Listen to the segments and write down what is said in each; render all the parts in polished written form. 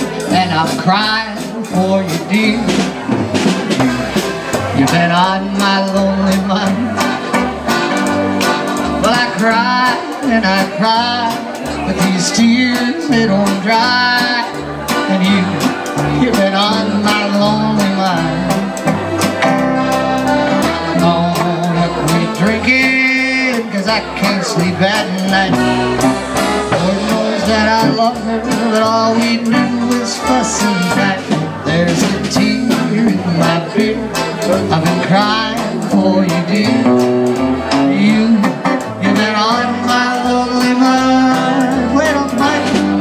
and I'm crying for you, dear. You've been on my lonely mind. Well, I cry and I cry, but these tears, they don't dry. And you've been on my lonely mind. I'm gonna quit drinking, 'cause I can't sleep at night. Lord knows that I love her, but all we do is fuss and fight. There's a tear in my beer, I've been crying for you, dear. You've been on my lonely mind. Wait on my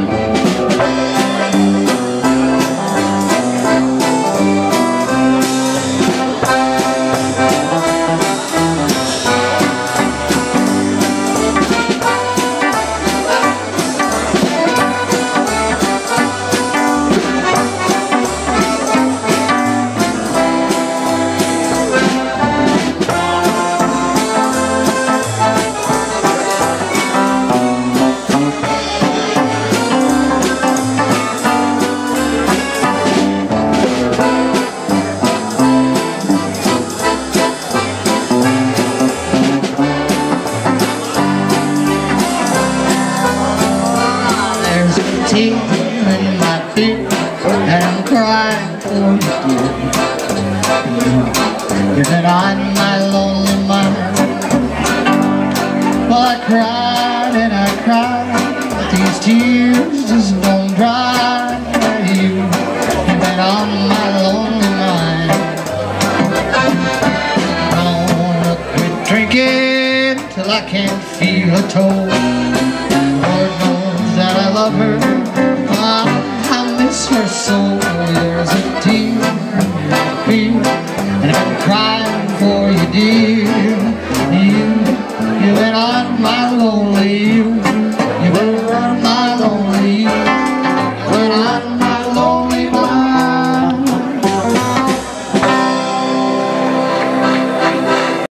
tear in my feet, and I'm crying for you, dear. You've been on my lonely mind. Well, I cried and I cried, but these tears just won't dry. You've been on my lonely mind. I don't wanna quit drinking till I can't feel a toe. Lord knows that I love her, I miss her so. There's a tear in my feet, and I'm crying for you, dear.